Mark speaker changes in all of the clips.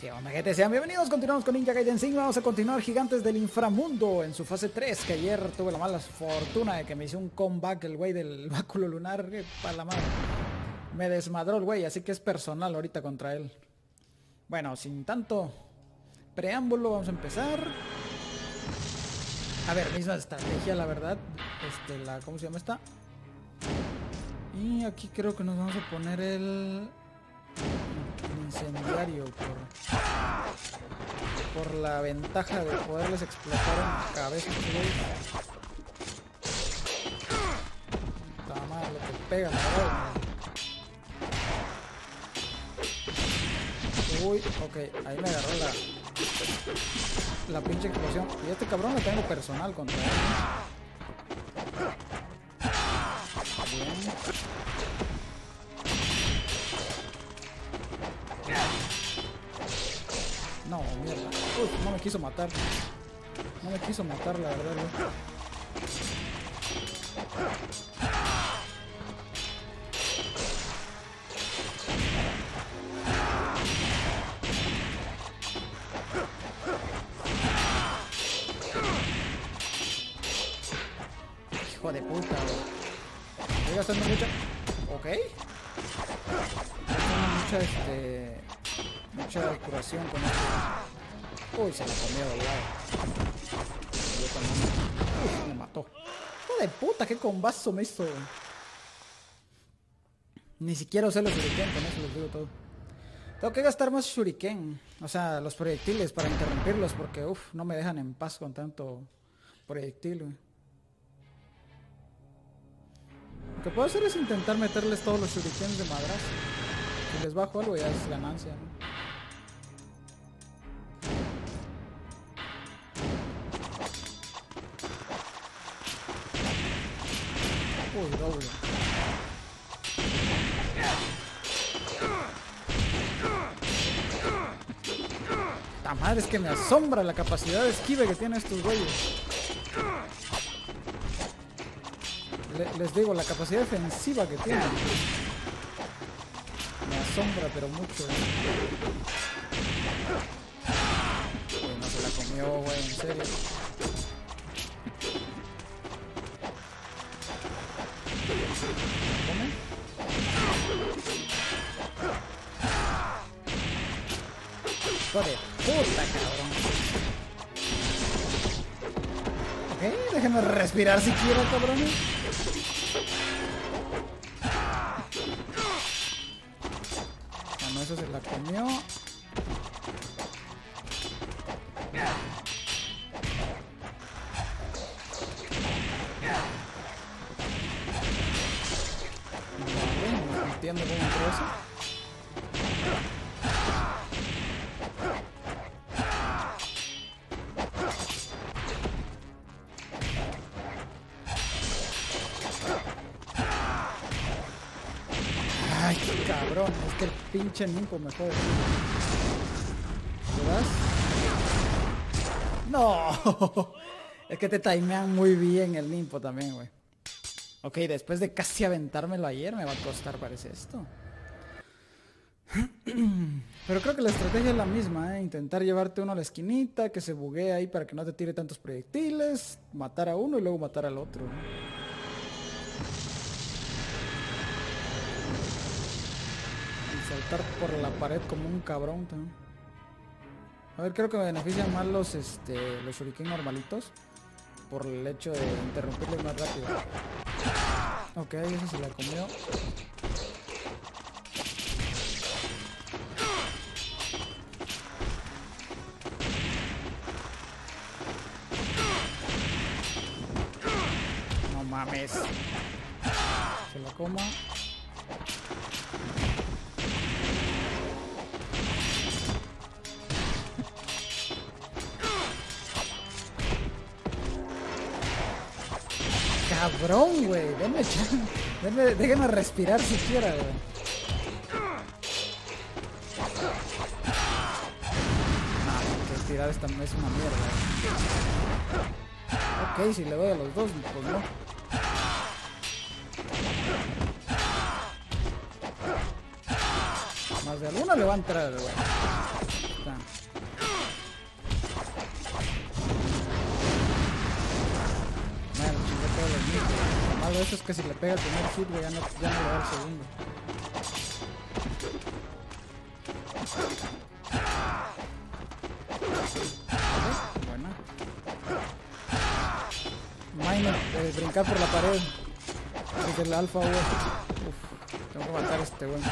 Speaker 1: ¿Qué onda, gente? Sean bienvenidos, continuamos con Ninja Gaiden 5. Vamos a continuar Gigantes del Inframundo en su fase 3. Que ayer tuve la mala fortuna de que me hizo un comeback el güey del báculo lunar. Para la madre. Me desmadró el güey, así que es personal ahorita contra él. Bueno, sin tanto preámbulo, vamos a empezar. A ver, misma estrategia, la verdad. ¿Cómo se llama esta? Y aquí creo que nos vamos a poner el incendiario por la ventaja de poderles explotar en la cabeza. Está mal lo que pega, ¿verdad? Uy, ok, ahí me agarró la pinche explosión. Y este cabrón lo tengo personal contra él. Bien. No, mierda. Uf, no me quiso matar. No me quiso matar, la verdad, güey. Hijo de puta, güey. Estoy gastando mucha... Ok. Gastando mucha curación con esto. Uy, se la comió de lado. Uy, me mató. Hijo de puta, qué combazo me hizo. Ni siquiera usé los shuriken, con eso les digo todo. Tengo que gastar más shuriken. O sea, los proyectiles para interrumpirlos. Porque, uff, no me dejan en paz con tanto proyectil, güey. Lo que puedo hacer es intentar meterles todos los shurikens de madrazo. Si les bajo algo ya es ganancia, ¿no? Uy, doble. La madre, es que me asombra la capacidad de esquive que tienen estos güeyes. Les digo, la capacidad defensiva que tienen. Me asombra, pero mucho. Uy, no se la comió, güey, en serio. ¿Come? Hijo de puta, cabrón. Ok, déjenme respirar siquiera, cabrón. Bueno, eso se la comió. No entiendo cómo entró eso. Ay, qué cabrón, es que el pinche Nimpo me jode. ¿Te das? No, es que te timean muy bien el Nimpo también, güey. Ok, después de casi aventármelo ayer, me va a costar, parece esto. Pero creo que la estrategia es la misma, ¿eh? Intentar llevarte uno a la esquinita, que se buguee ahí para que no te tire tantos proyectiles, matar a uno y luego matar al otro, ¿no? Saltar por la pared como un cabrón también. A ver, creo que me benefician más los shuriken normalitos por el hecho de interrumpirles más rápido. Ok, eso se la comió. No mames. Se la coma. Cabrón, güey, déjenme respirar siquiera, güey. No, que tirar esta es una mierda. Ok, si le doy a los dos, pues no. Más de alguna le va a entrar, güey. está. Bueno, chingué todos los mismos. Lo malo de eso es que si le pega el primer hit, güey, ya no le da el segundo. Buena. Mine, brincar por la pared. Desde el alfa, güey. Uf, tengo que matar a este güey.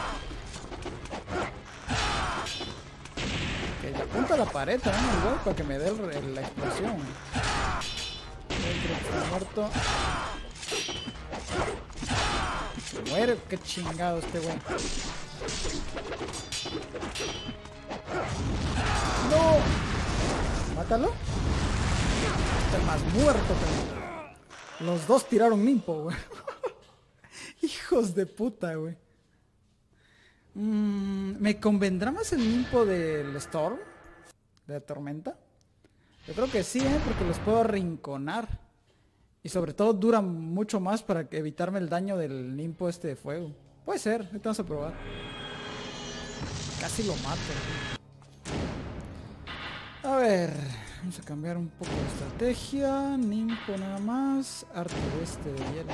Speaker 1: Que le apunta a la pared también el güey para que me dé la explosión. Creo que está muerto. Se muere, qué chingado este güey. ¡No! ¿Mátalo? Está más muerto que... Los dos tiraron limpo, güey. Hijos de puta, güey. ¿Me convendrá más el limpo del Storm? ¿De la tormenta? Yo creo que sí, porque los puedo arrinconar. Y sobre todo dura mucho más para evitarme el daño del limpo este de fuego. Puede ser, ahorita vamos a probar. Casi lo mato. A ver, vamos a cambiar un poco de estrategia. Nimpo nada más. Arte de este de hielo.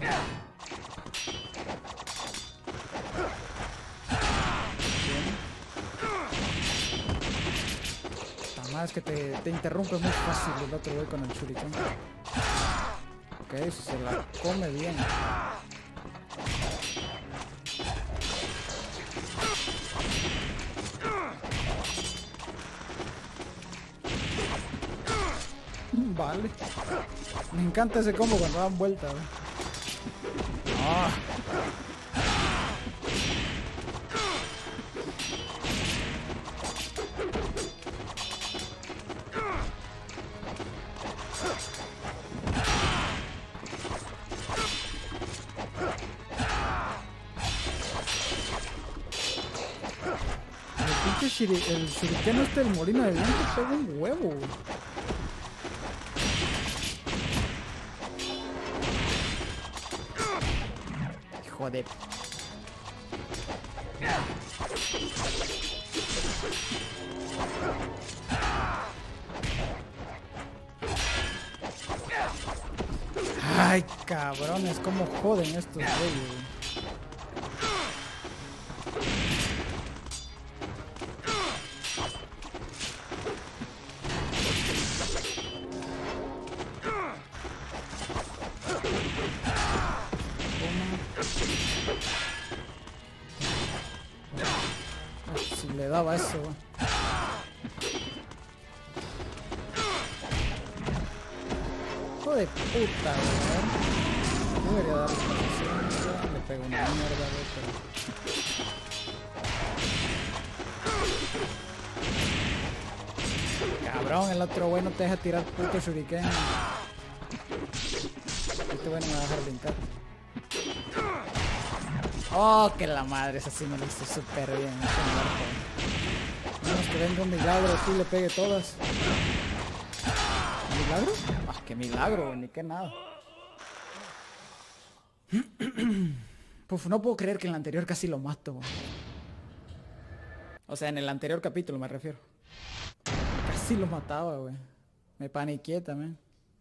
Speaker 1: La más es que te interrumpe muy fácil el otro güey con el shuriken. Ok, eso se la come bien. Vale. Me encanta ese combo cuando dan vuelta, ¿eh? ¡Ah! El shuriken este del molino de viento pega un huevo, güey. Hijo de... Ay, cabrones, cómo joden estos güeyes, güey. Si le daba eso, güey. Hijo de puta, güey. No debería darle posición. Le pego una mierda, güey, pero... Cabrón, el otro güey no te deja tirar puto shuriken. Este güey no me va a dejar brincar. Oh, que la madre, esa sí me la hizo súper bien. Vamos que venga un milagro aquí y le pegue todas. ¿Milagro? Ah, qué milagro, ni que nada. Puf, no puedo creer que en el anterior casi lo mato, güey. O sea, en el anterior capítulo me refiero. Casi lo mataba, güey. Me paniqué también.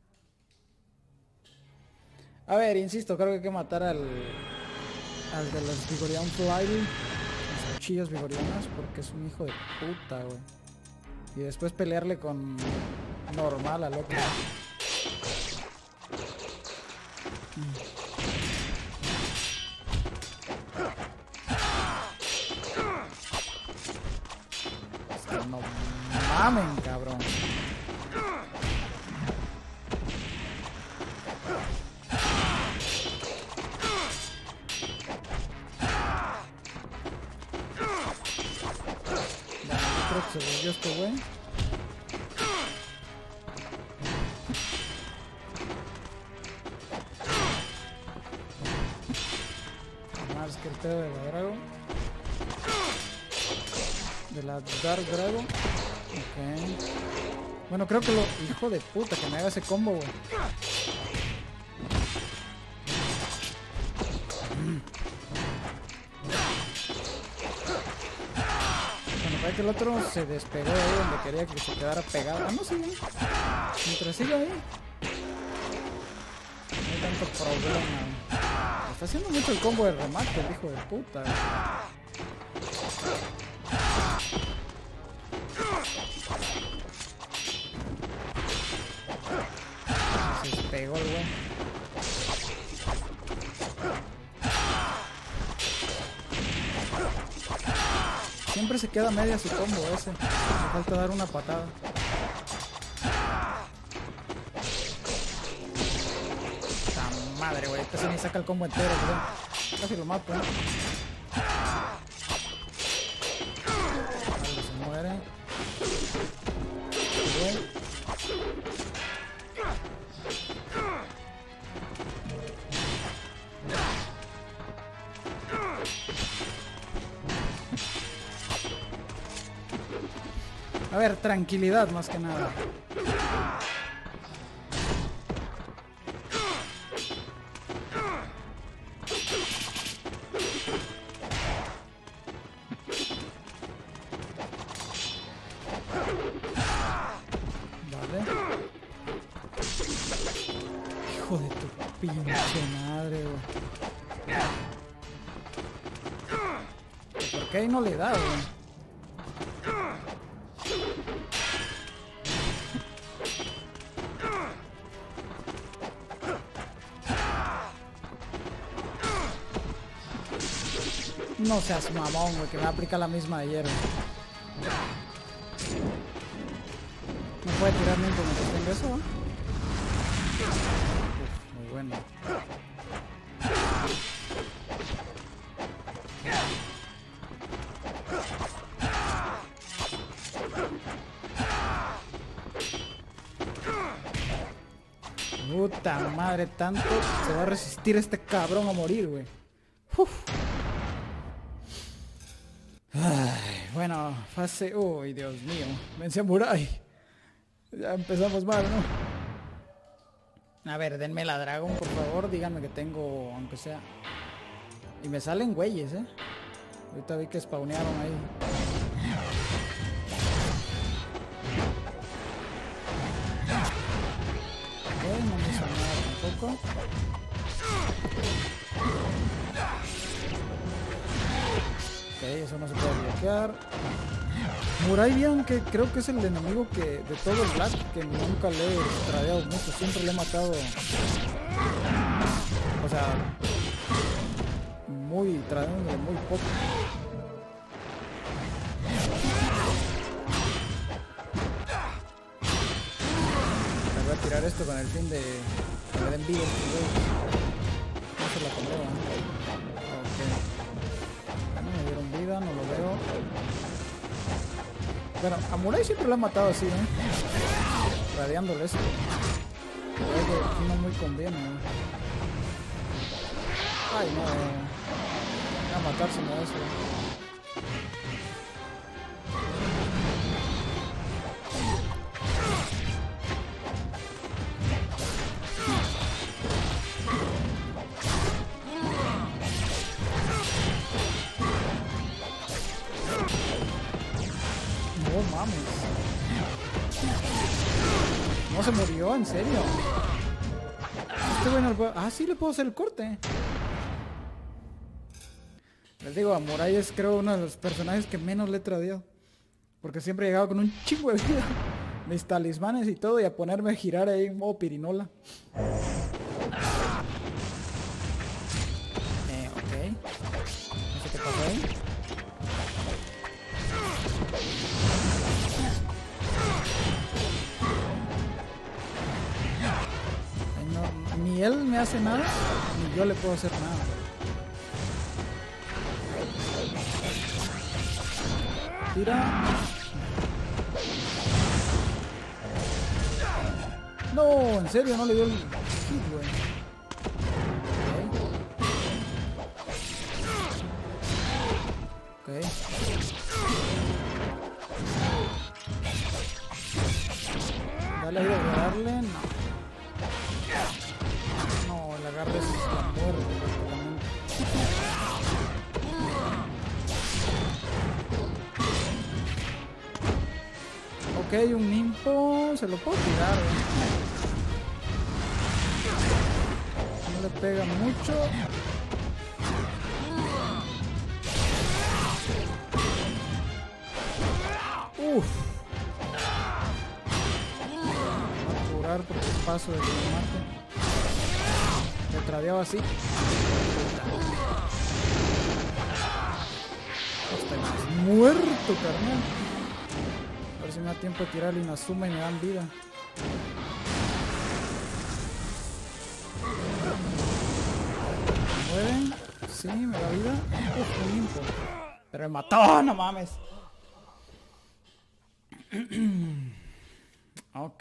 Speaker 1: A ver, insisto, creo que hay que matar al de los Vigorian Fly, las cuchillas vigorianas, porque es un hijo de puta, güey. Y después pelearle con normal al otro. Es que no mamen, cabrón. Se volvió este güey. Más que el pedo de la Dragon. De la Dark Dragon. Ok. Bueno, creo que lo... Hijo de puta, que me haga ese combo, güey. Ve que el otro se despegó ahí donde quería que se quedara pegado. Ah, no, sigue. Mientras siga ahí. No hay tanto problema. Está haciendo mucho el combo de remate, el hijo de puta. Se despegó el güey. Siempre se queda media su combo ese. Me falta dar una patada. ¡Ta madre, güey! Casi ni saca el combo entero, güey. Casi lo mato, ¿eh? Vale, se muere. Güey. A ver, tranquilidad más que nada. Vale. Hijo de tu pinche madre, güey. ¿Por qué ahí no le da, güey? No seas mamón, güey, que me aplica la misma de ayer, güey. No puede tirar nunca mientras tenga eso, ¿no? Uf, muy bueno. Puta madre, tanto se va a resistir este cabrón a morir, güey. Uf. Ay, bueno, fase... Uy, Dios mío. Vence a Murai. Ya empezamos mal, ¿no? A ver, denme la dragón, por favor. Díganme que tengo, aunque sea... Y me salen güeyes, ¿eh? Ahorita vi que spawnearon ahí. Ok, no me hizo nada tampoco. Ok, eso no se puede bloquear. Murai bien, que creo que es el enemigo que de todo el Black que nunca le he tradeado mucho, siempre le he matado. O sea, muy tradeándole muy poco. Me voy a tirar esto con el fin de que me den vida. No se la comió, ¿eh? Ok. No me dieron vida, no lo veo. Bueno, a Murai siempre lo han matado así, ¿no? Radiándole esto. Creo que aquí no muy conviene, ¿no? Ay, no. Voy a matárseme a eso. No mames. No se murió, en serio. Este güey no le puedo... Ah, sí le puedo hacer el corte. Les digo, a Murai es creo uno de los personajes que menos le he tradeado. Porque siempre he llegado con un chingo de vida. Mis talismanes y todo, y a ponerme a girar ahí en modo pirinola. Ok. No sé qué pasó ahí. Ni él me hace nada, ni yo le puedo hacer nada. Tira. No, en serio, no le dio el hit, güey. Ok. Dale ahí de darle, no. No, el agarre es la muerte. Ok, un nimpo. Se lo puedo tirar, güey. No le pega mucho. Uf. Va a curar porque paso de que me mate. Me tradeaba así. Estás muerto, carnal. A ver si me da tiempo de tirar la suma y me dan vida. ¿Me mueven? Sí, me da vida. Uf, un limpo. Pero me mató, no mames. Ok.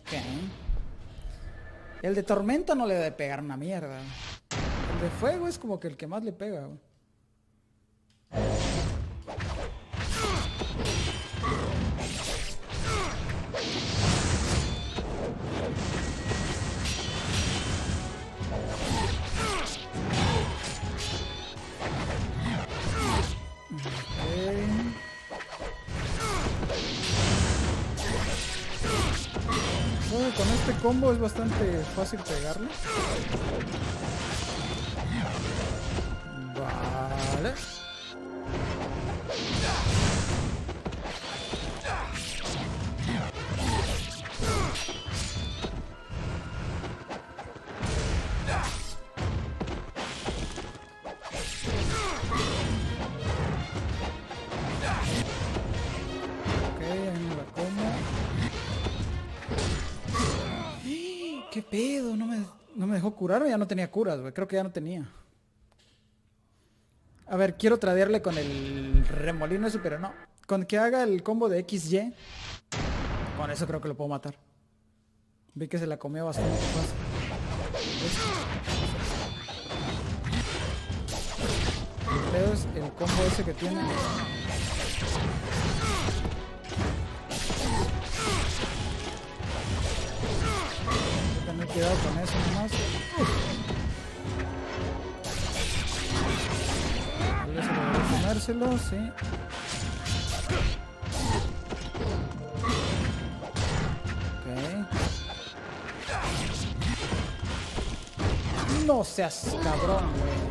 Speaker 1: El de tormenta no le debe pegar una mierda. El de fuego es como que el que más le pega, güey. Con este combo es bastante fácil pegarle. Vale. ¿Qué pedo? No me dejó curar, ya no tenía curas, güey. Creo que ya no tenía. A ver, quiero tradearle con el remolino ese, pero no. Con que haga el combo de XY. Con eso creo que lo puedo matar. Vi que se la comió bastante fácil. El pedo es el combo ese que tiene. Cuidado con eso nomás. Tal vez se lo voy a comérselo, sí. Ok. No seas cabrón, güey.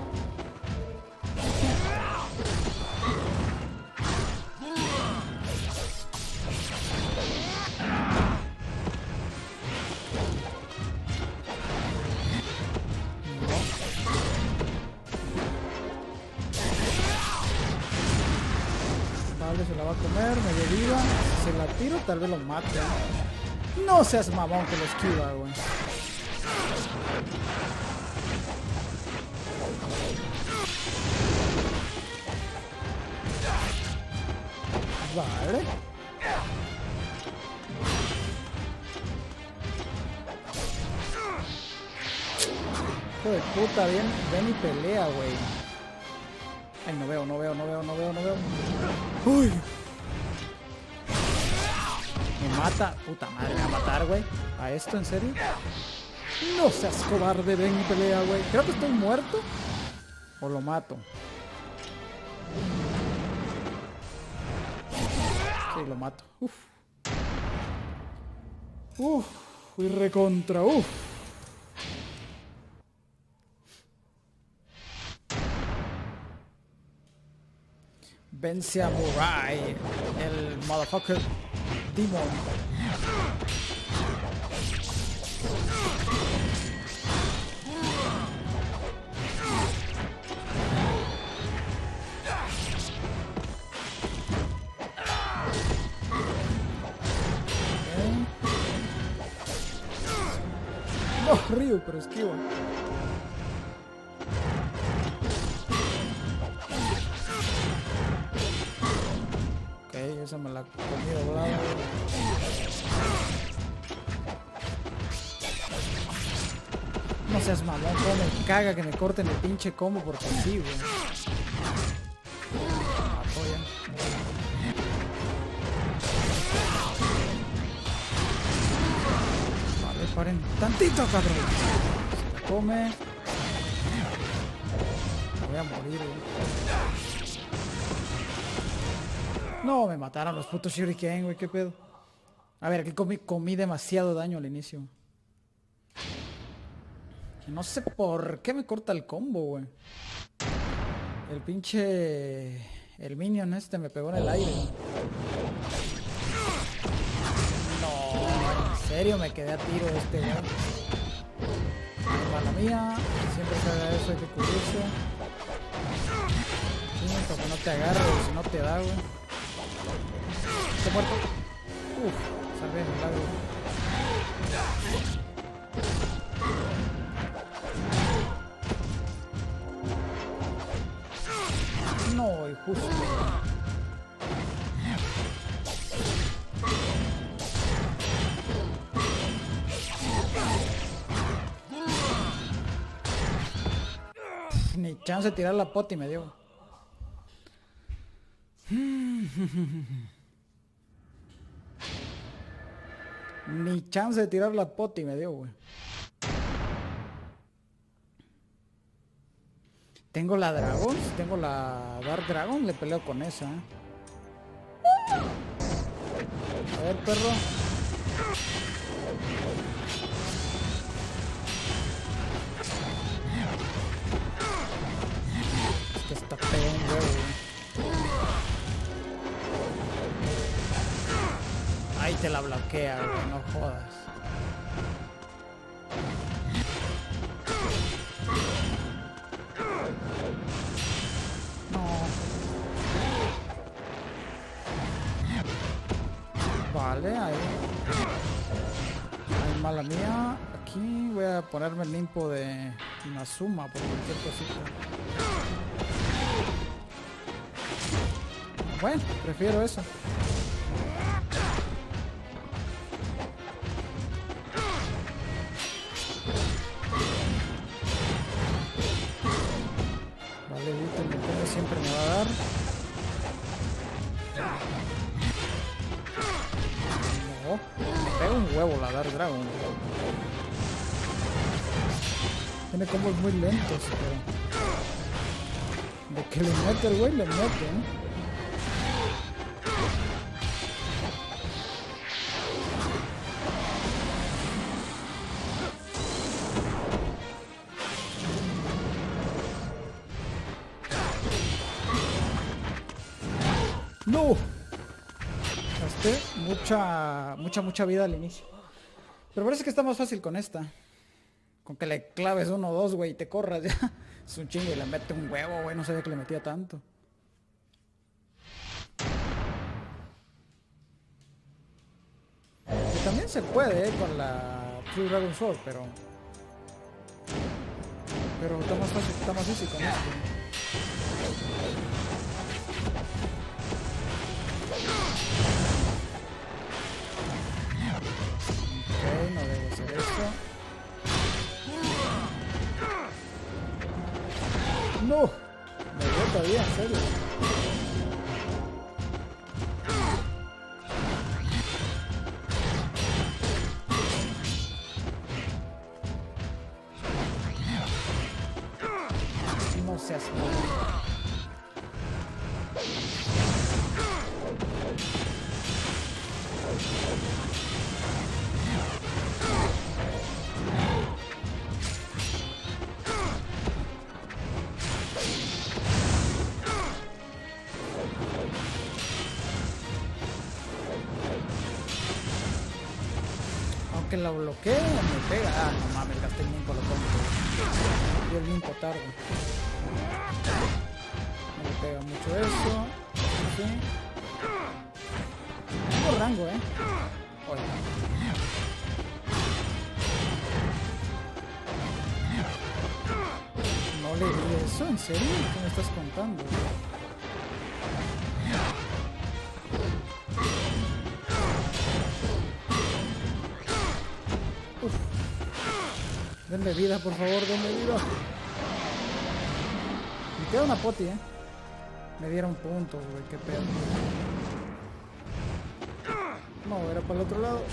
Speaker 1: Se la va a comer, medio viva. Si se la tiro, tal vez lo mate. No seas mamón que lo esquiva, güey. Vale. Hijo de puta, ven y pelea, güey. Ay, no veo. Uy. Me mata. Puta madre, me va a matar, güey. ¿A esto, en serio? No seas cobarde, ven y pelea, güey. Creo que estoy muerto. O lo mato. Sí, lo mato. Uf, fui recontra, Vence a Murai, el motherfucker demon. No, Ryu, pero esquiva. Esa me la comí doblada. No seas mamón, cómo me caga que me corten el pinche combo porque sí, güey. Vale, paren tantito, cabrón. Se la come. Me voy a morir, güey. No, me mataron los putos Shuriken, güey, qué pedo. A ver, aquí comí demasiado daño al inicio. No sé por qué me corta el combo, güey. El pinche... El minion este me pegó en el aire. No, en serio me quedé a tiro de este, güey. Mala mía. Siempre que haga eso hay que cubrirse. Sí, para que no te agarre, si no te da, güey. Estoy muerto. Uf, salvé el milagro. No, y justo. Ni chance de tirar la pota y me dio. Ni chance de tirar la pota y me dio, güey. Tengo la Dragon, tengo la Dark Dragon, le peleo con esa. A ver, perro. Es que está pegando un huevo, güey. Ahí te la bloquea, güey, no jodas. Vale, ahí. Ay, mala mía. Aquí voy a ponerme el limpo de Inazuma por cualquier cosita. Bueno, prefiero eso. Vale, evito el que siempre me va a dar. Me pega un huevo la Dark Dragon. Tiene combos muy lentos, pero... De que le mete el güey, le mete, ¿eh? ¡No! Mucha vida al inicio. Pero parece que está más fácil con esta. Con que le claves 1 o 2, güey, y te corras ya. Es un chingo y le mete un huevo, güey. No sabía que le metía tanto. Y también se puede, con la True Dragon Sword, pero está más fácil, está más fácil con esto. No debo hacer esto. No, me dio todavía, en serio. No seas malo. Que la bloquee me pega. Ah, no mames, gasté el limpo, lo pongo. Y el limpo tarde. No me pega mucho eso. ¿Sí? Tengo rango, Oye. No le di eso, ¿en serio? ¿Qué me estás contando? Denme vida, por favor, denme vida. Me queda una poti, Me dieron puntos, güey, qué pedo. No, era para el otro lado.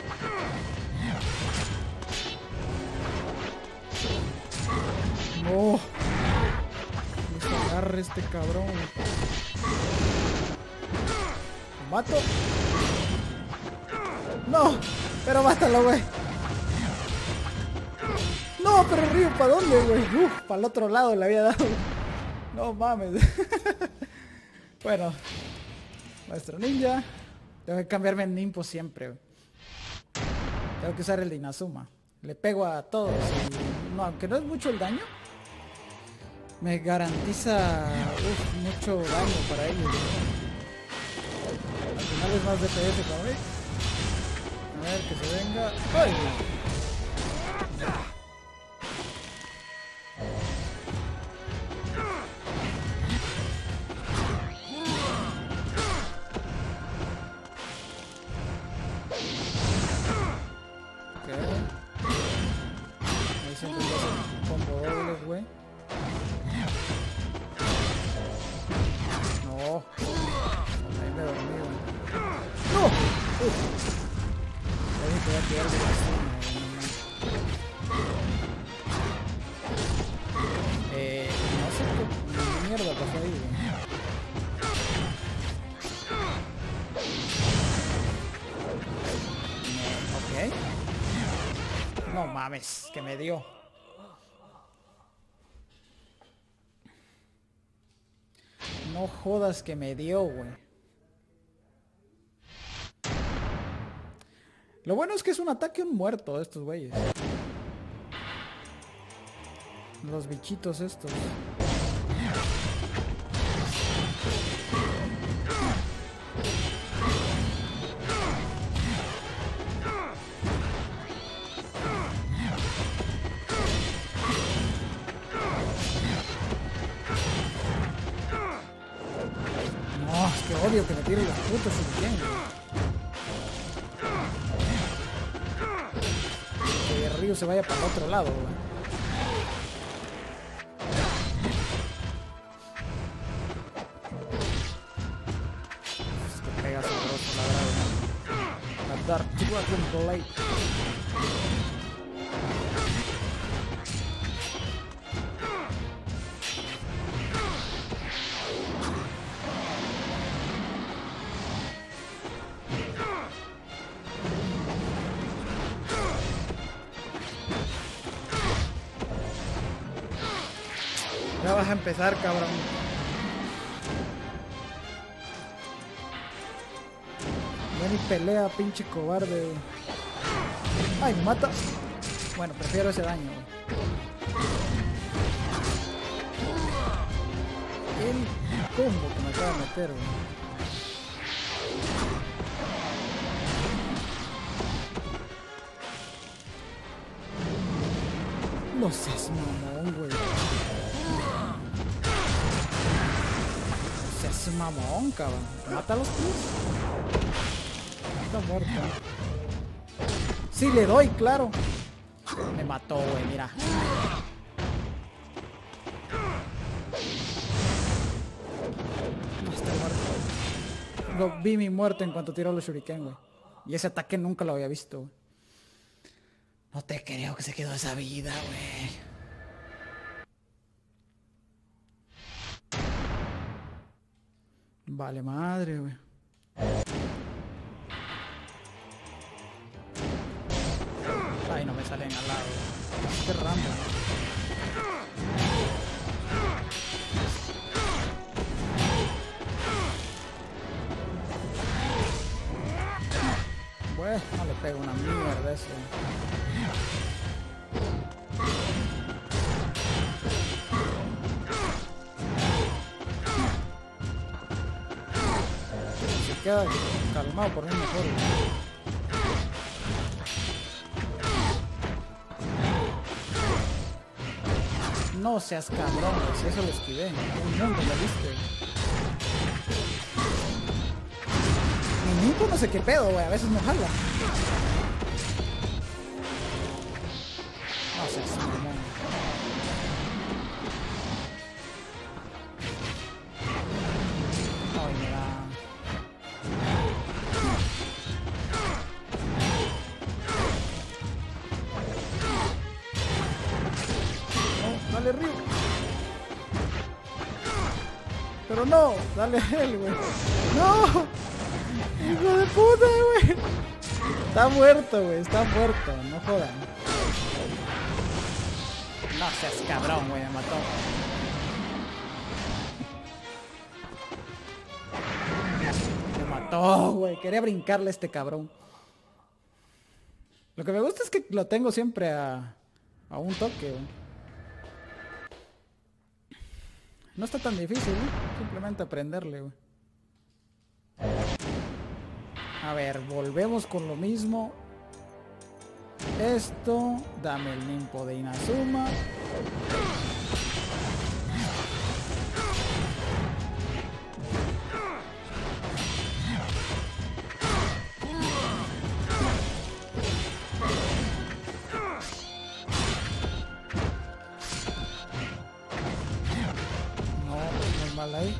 Speaker 1: No. corre este cabrón. ¿Lo mato? No, pero mátalo, güey. No, pero el río, ¿para dónde, güey? Para el otro lado le había dado. No mames. Bueno, nuestro ninja. Tengo que cambiarme en Nimpo siempre, güey. Tengo que usar el de Inazuma. Le pego a todos y... No, aunque no es mucho el daño, me garantiza mucho daño para ellos. Al final es más DPS, cabrón. A ver, que se venga. ¡Ay! Siempre me hacen combo dobles, güey. No. Ahí me dormí, güey. ¡No! Ahí te voy a tirar de la zona, no sé qué mierda pasó ahí, güey. No, ok. No mames, que me dio. No jodas que me dio, güey. Lo bueno es que es un ataque a un muerto de estos güeyes. Los bichitos estos. No, es que odio que me tiren los putos shuriken, güey. Que el río se vaya para el otro lado, güey. Es que pega sabroso, la verdad. La Dark Dragon Blade. Ya vas a empezar, cabrón. Ya ni pelea, pinche cobarde. Ay, me mata. Bueno, prefiero ese daño. El combo que me acaba de meter, güey. No seas mamón, güey. No seas mamón, cabrón. Mata a los tíos. Está muerto. Sí, le doy, claro. Me mató, güey, mira. No está muerto. Vi mi muerte en cuanto tiró los shuriken, güey. Y ese ataque nunca lo había visto, güey. No te creo que se quedó esa vida, güey. Vale madre, güey. Ay, no me salen al lado. Qué random. Pues, no le pego una mierda eso. Se queda calmado por mí mejor. No seas cabrón, si eso lo esquivé. Un mundo lo viste. Mi Nico no sé qué pedo, güey. A veces no jala. No seas mamón. Ay, mira. No, dale, Ryu. Pero no, dale a él, güey. ¡No! ¡Hijo de puta, güey! Está muerto, güey. Está muerto. No jodan. No seas cabrón, güey. Me mató. Me mató, güey. Quería brincarle a este cabrón. Lo que me gusta es que lo tengo siempre a un toque, güey. No está tan difícil, ¿no? Simplemente aprenderle, güey. A ver, volvemos con lo mismo. Esto, dame el Ninpo de Inazuma. Ahí.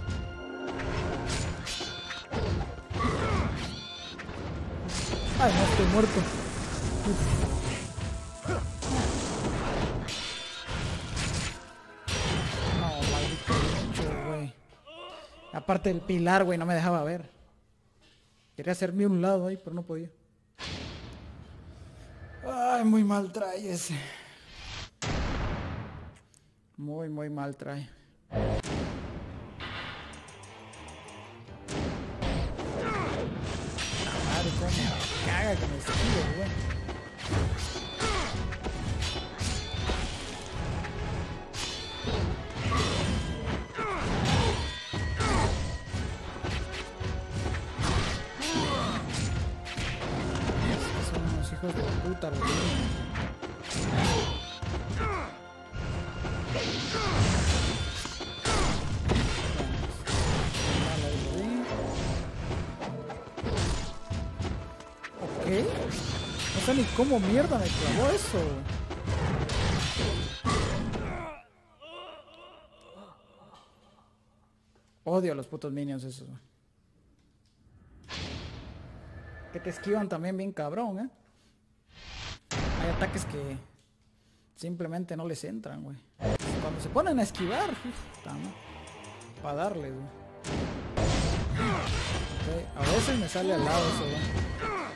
Speaker 1: Ay, no, estoy muerto. No, maldito bicho, güey. Aparte del pilar, güey, no me dejaba ver. Quería hacerme un lado ahí, pero no podía. Ay, muy mal trae ese. Muy mal trae. Cómo me caga que me esquive, güey. Son unos hijos de puta, güey. ¿Qué? No sé ni cómo mierda me clavó eso. Odio a los putos minions esos. Que te esquivan también bien cabrón, ¿eh? Hay ataques que simplemente no les entran, güey. Cuando se ponen a esquivar, para darle, güey. Okay. A veces me sale al lado eso, güey.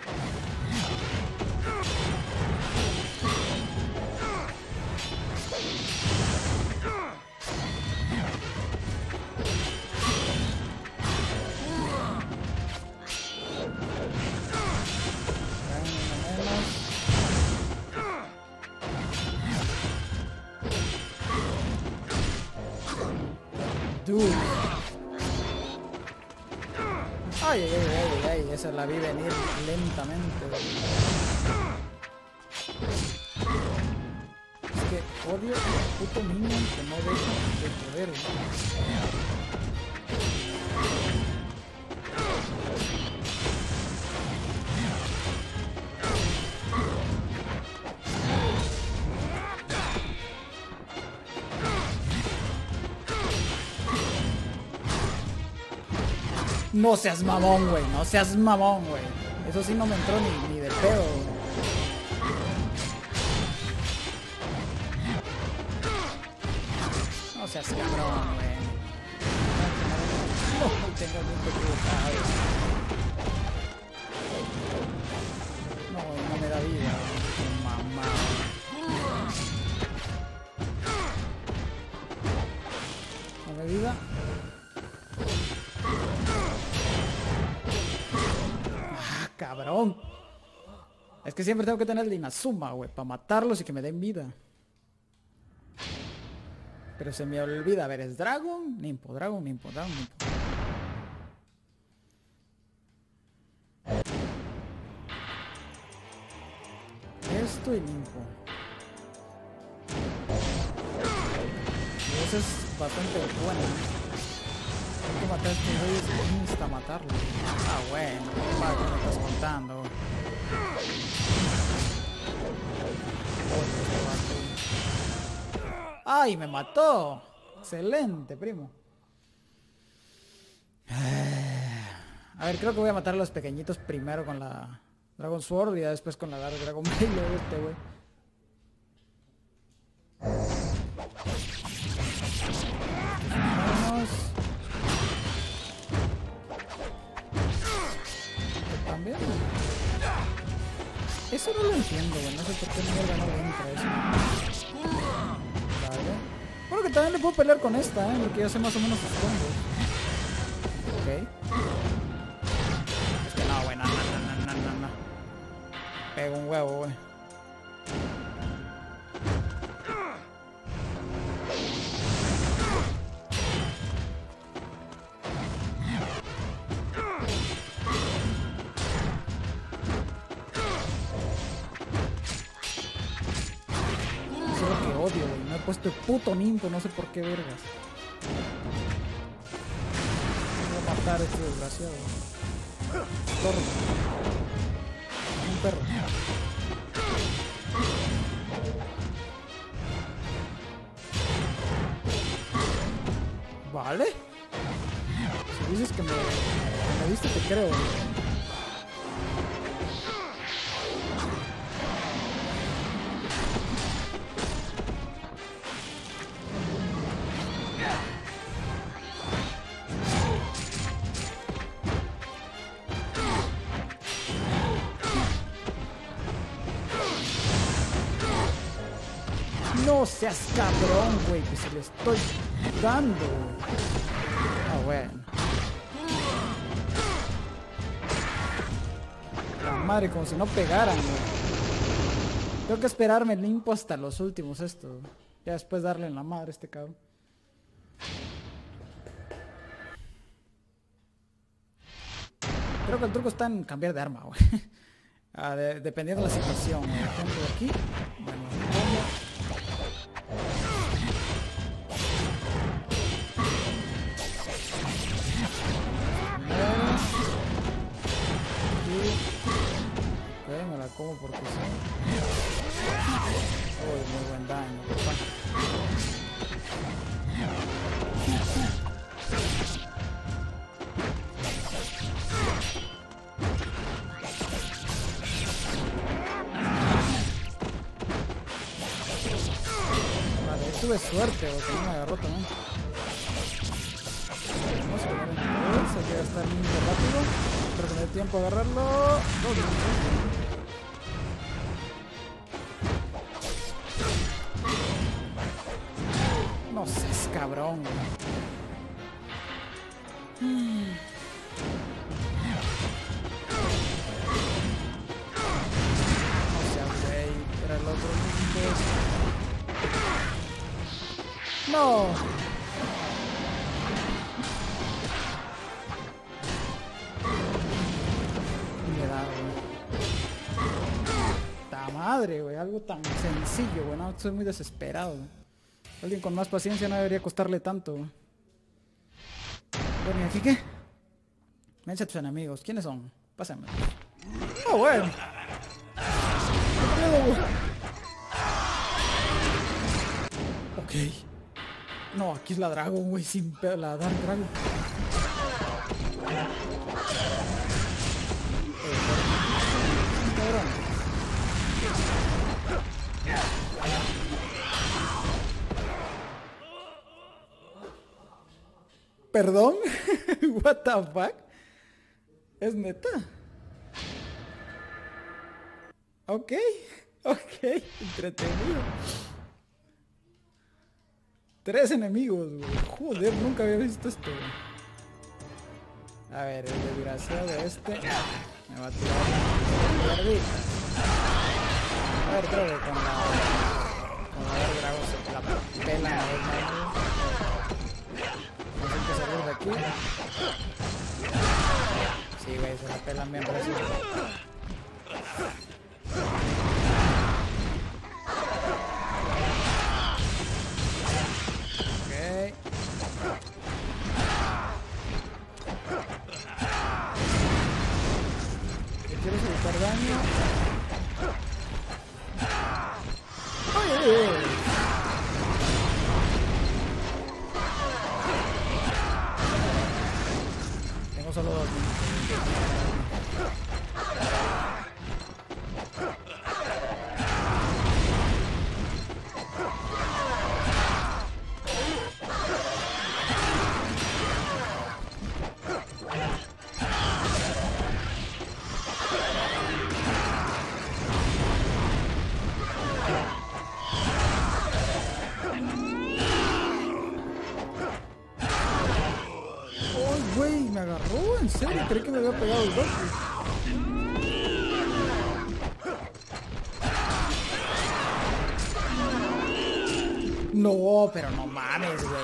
Speaker 1: Dude. Ay, esa la vi venir lentamente. Es que odio el puto minion que no deja de poder. No seas mamón, güey. No seas mamón, güey. Eso sí no me entró ni de pedo. No seas cabrón, güey. No tengas un equivocado. No me da vida. Mamá. ¿No me vida? Cabrón. Es que siempre tengo que tener el Inazuma, güey, para matarlos y que me den vida. Pero se me olvida. A ver, es Dragon, Ninpo. Esto y Ninpo. Y eso es bastante bueno. Hay que matar a estos reyes insta matarlo. Ah, bueno, ¿para qué me estás contando? ¡Ay, me mató! Excelente, primo. A ver, creo que voy a matar a los pequeñitos primero con la Dragon Sword y después con la Dragon Mail este, güey. Eso no lo entiendo, güey. No sé por qué mierda no le entra eso. Vale. Bueno, que también le puedo pelear con esta, porque ya sé más o menos sus combos. Ok. Es que no, güey. No. Pego un huevo, güey. Odio, güey. Me he puesto el puto ninto, no sé por qué vergas. Voy a matar a este desgraciado. Torre. Un perro. Vale. Si dices que me diste, te creo, güey. No seas cabrón, güey, que se le estoy dando, güey. Ah, bueno. La madre, como si no pegaran, güey. Tengo que esperarme el limpo hasta los últimos esto. Ya después darle en la madre a este cabrón. Creo que el truco está en cambiar de arma, güey. Dependiendo de la situación, güey. Por ejemplo, aquí. Bueno, me la como porque sí. Uy, muy buen daño, papá. Vale, tuve suerte, porque no me agarró también. Vamos a ver entonces, hay que gastar limpio rápido. Espero que me dé tiempo a agarrarlo. 2 minutos. No seas cabrón. No seas güey. Era el otro mundo. No. Me da, güey. Ta madre, güey. Algo tan sencillo, güey. No, estoy muy desesperado, güey. Alguien con más paciencia no debería costarle tanto. Bueno, ¿y aquí qué? Vence a tus enemigos. ¿Quiénes son? Pásame. Oh, bueno. Ok. No, aquí es la Dragon, güey. Sin la Dark Dragon. Cabrón. ¿Perdón? What the fuck? ¿Es neta? Ok, entretenido. 3 enemigos, güey. Joder, nunca había visto esto, güey. A ver, el desgraciado de este me va a tirar. A ver, creo que con la Dragon se la pela a ver, hay que salir de aquí. Sí, güey, se la pelan bien fácil. Ok. Si quieres evitar daño. ¡Ay, ay, ay! Solo 2 minutos. serio, creí que me había pegado el Goku. No, pero no mames, güey.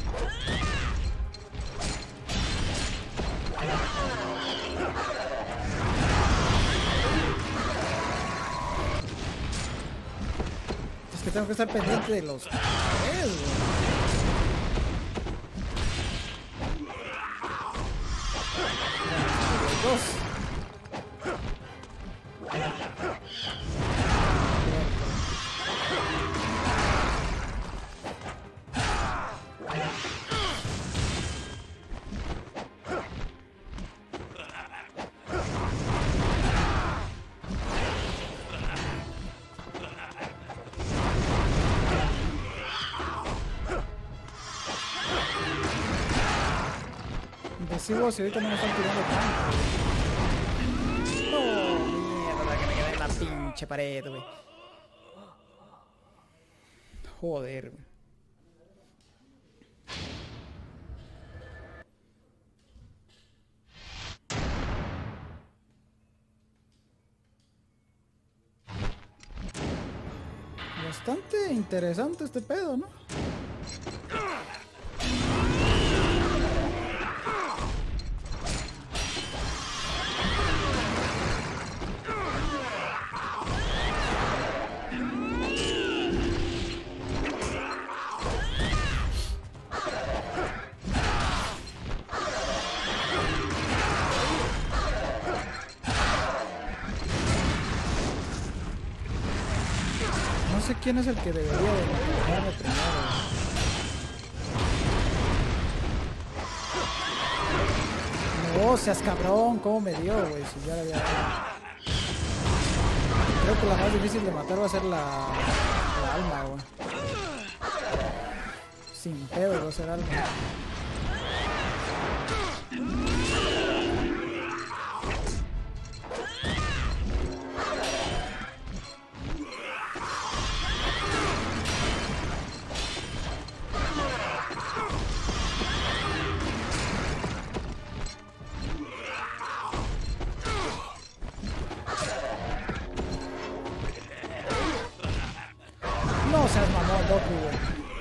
Speaker 1: Es que tengo que estar pendiente de los tres, güey. Dos. Indecisos y ahorita no me están tirando tanto. No, mierda, que me quedé en la pinche pared, güey. Joder, güey. Bastante interesante este pedo, ¿no? No sé quién es el que debería de matarme primero. No seas cabrón, ¿cómo me dio, güey? Si ya la había... Creo que la más difícil de matar va a ser la alma, güey. Sin pedo va a ser alma. No seas mamón, Goku, güey.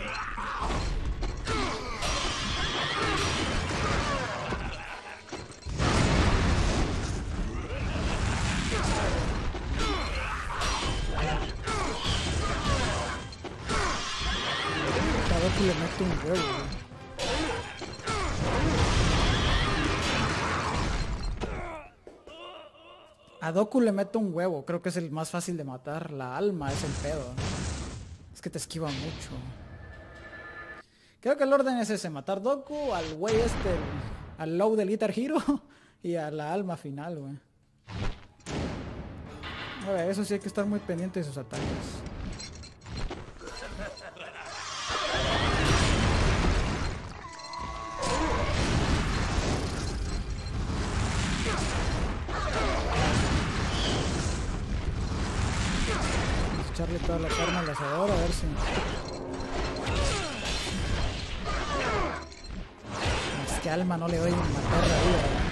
Speaker 1: A Goku le meto un huevo, güey. A Goku le meto un huevo, creo que es el más fácil de matar. La alma es el pedo. Es que te esquiva mucho. Creo que el orden es ese, matar Goku, al güey este, al low del Guitar Hero y a la alma final, güey. A ver, eso sí hay que estar muy pendiente de sus ataques. Echarle toda la carne al asador a ver si... Es que alma no le doy matar la vida, ¿verdad?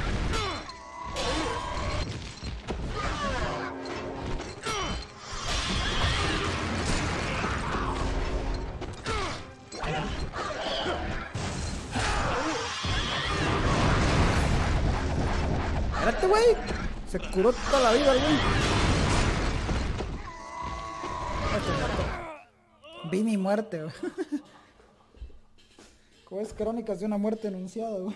Speaker 1: Espérate, güey. Se curó toda la vida, güey. Vi mi muerte, güey. Como es crónicas de una muerte anunciada, güey.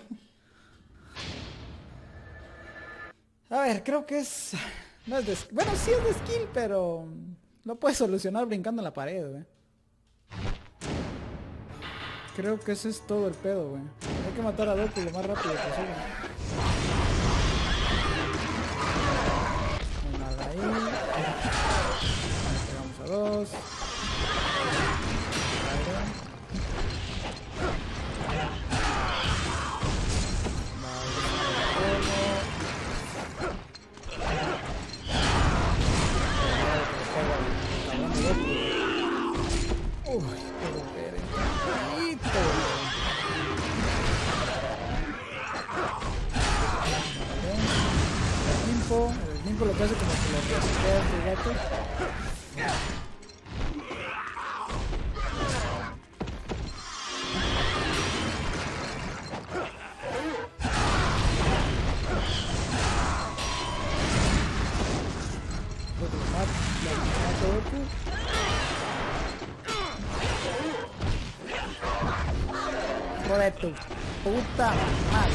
Speaker 1: A ver, creo que es... No es de... Bueno, sí es de skill, pero... Lo puedes solucionar brincando en la pared, güey. Creo que ese es todo el pedo, güey. Hay que matar a Goku lo más rápido posible. No hay nada ahí. Pegamos a dos. tiempo lo que hace como que lo resetea este gato. Hijo de tu puta madre.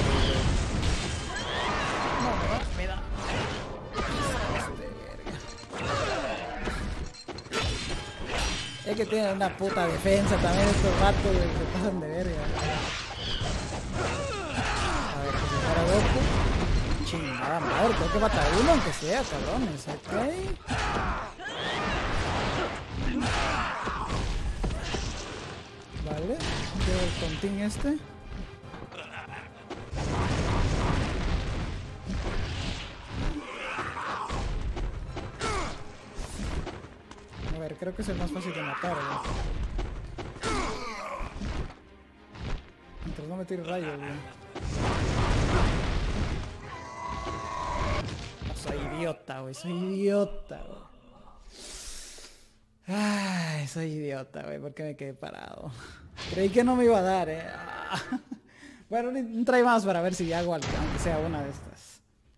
Speaker 1: No, me da. Es que tienen una puta defensa también estos vatos que se pasan de verga. A ver, que se para Goku. Chingada madre, tengo que matar uno aunque sea, cabrones, ok. Vale, quiero el tontín este. A ver, creo que es el más fácil de matar, ¿no? Mientras no me tire rayos, güey. No, soy idiota, güey, soy idiota, güey. Ay, soy idiota, güey, ¿por qué me quedé parado? Creí que no me iba a dar, Bueno, un try más para ver si hago algo, aunque sea una de estas.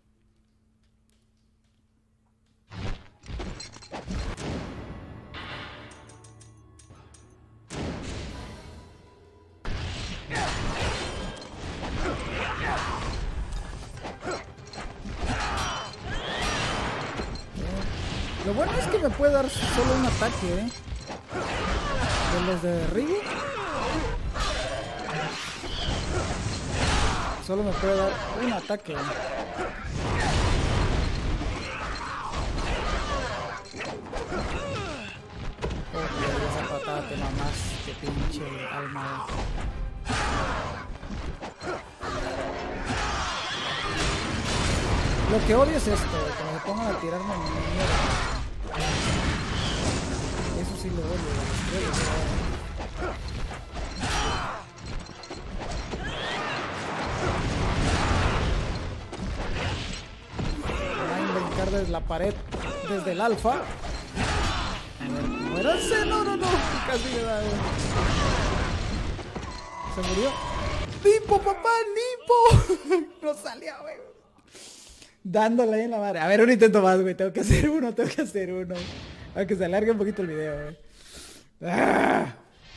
Speaker 1: Lo bueno es que me puede dar solo un ataque, de los de derribo. Solo me puede dar un ataque. Esa patada te mamás, que pinche alma. Lo que odio es esto, que me pongan a tirarme en mierda. Eso sí lo odio, los estrellas. Desde la pared, desde el alfa. A ver, muéranse, no, casi me da, güey. Se murió. ¡Limpo, papá, limpo! No salió, güey. Dándole ahí en la madre. A ver, un intento más, güey. Tengo que hacer uno. Aunque se alargue un poquito el video, güey. ¡Ah!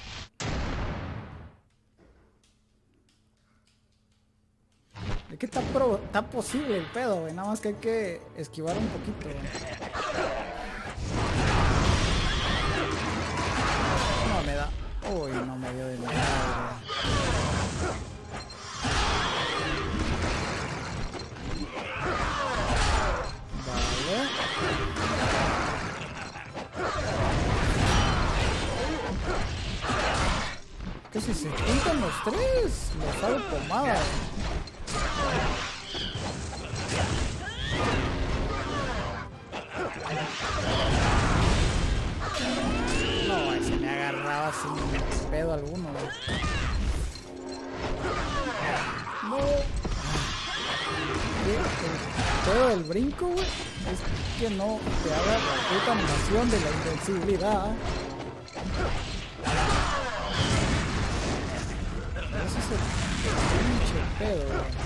Speaker 1: Es que está posible el pedo, güey. Nada más que hay que esquivar un poquito, güey. No me da. Uy, no me dio de nada, Vale. Que si se juntan los tres, los sabe pomada, no, se me agarraba sin pedo alguno, güey. No. El pedo del brinco, güey, es que no te haga la puta animación de la invencibilidad. Ese es el pinche pedo,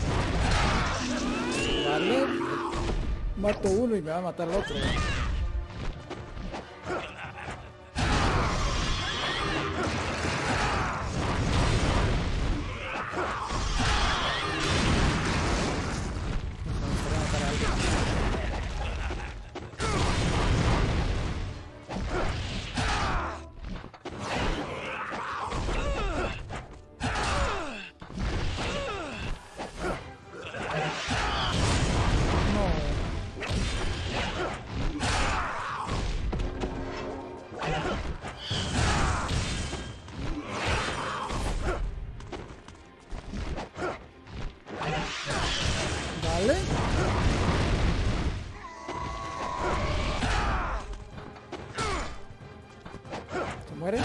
Speaker 1: güey. Vale. Mato uno y me va a matar el otro, güey. Vale. ¿Se muere?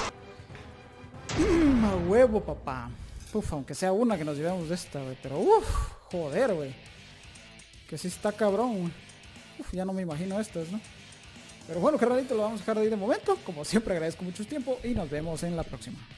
Speaker 1: A huevo, papá. Uf, aunque sea una que nos llevemos de esta, güey. Pero uff, joder, güey. Que sí está cabrón, güey. ya no me imagino estas, ¿no? Pero bueno, carnalito, lo vamos a dejar de ahí de momento. Como siempre, agradezco mucho su tiempo y nos vemos en la próxima.